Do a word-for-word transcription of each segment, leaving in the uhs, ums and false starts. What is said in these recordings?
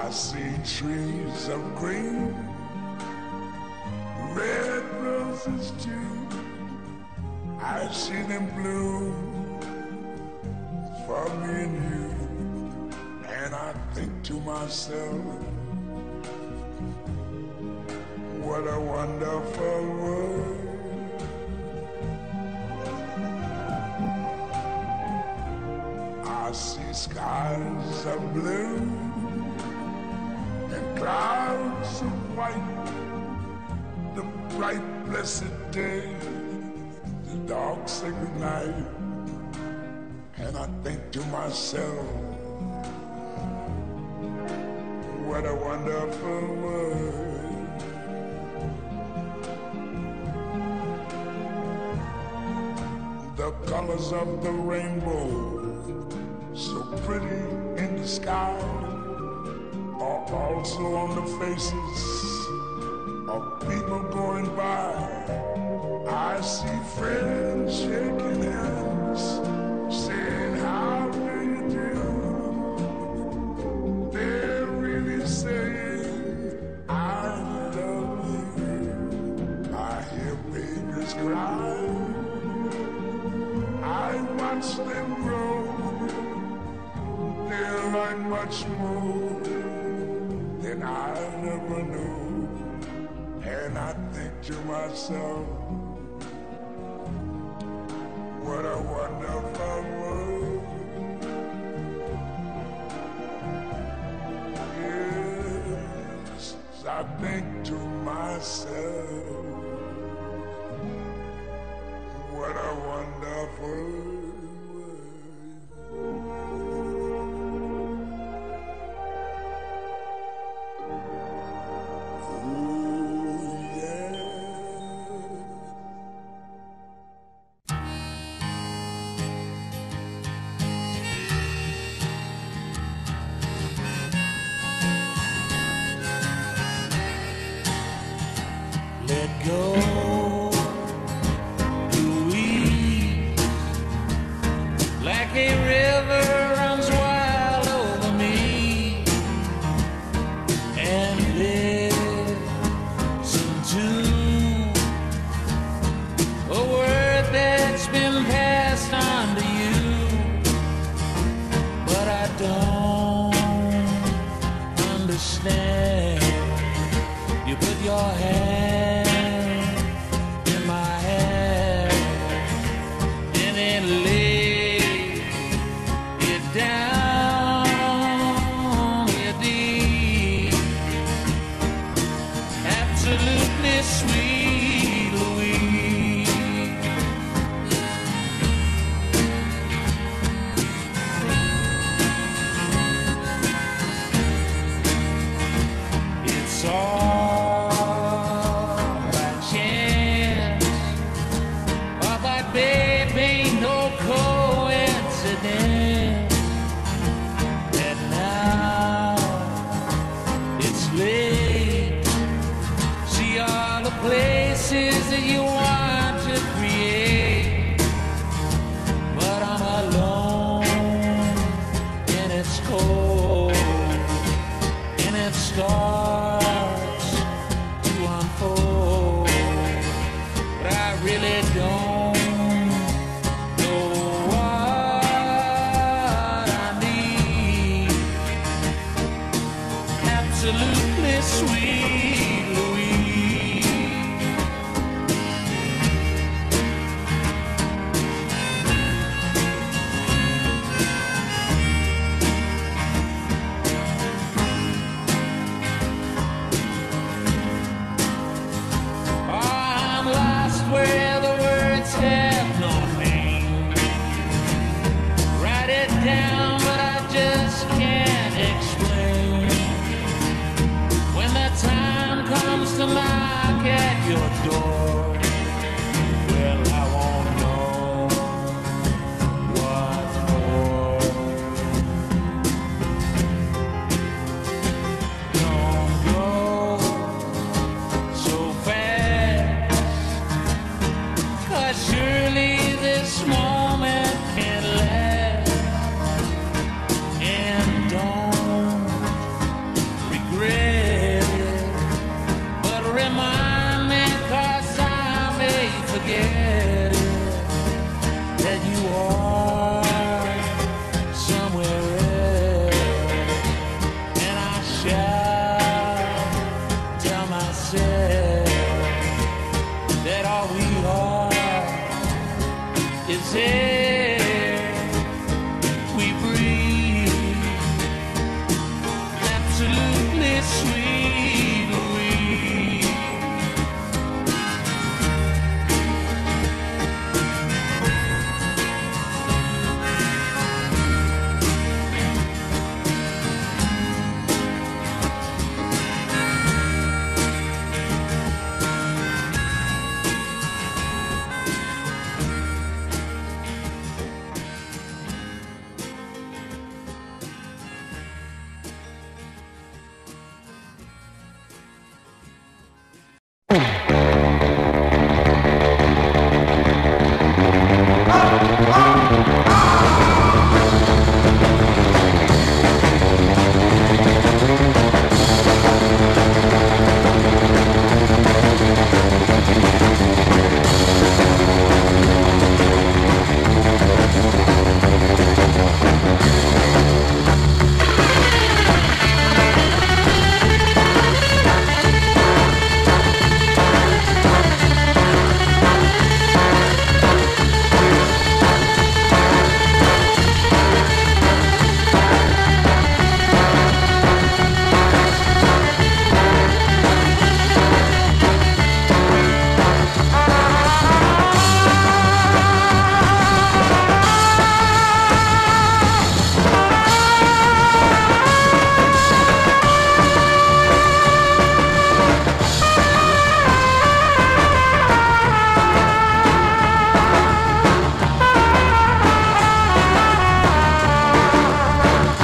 see trees of green, red roses too. I see them bloom for me and you. And I think to myself, what a wonderful world. I see skies of blue and clouds of white, the bright blessed day, the dark sacred night. And I think to myself, what a wonderful world. The colors of the rainbow, so pretty in the sky, are also on the faces of people going by. I see friends shaking hands, saying how do you do. They're really saying I love you. I hear babies cry, I watch them grow. They're like much more than I never knew. And I think to myself, what a wonderful world. Yes, I think to myself, what a wonderful world. Down, but I just can't explain when that that you are somewhere else, and I shall tell myself that all we are is air we breathe, absolutely sweet Louise.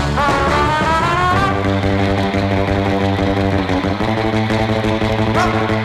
Up.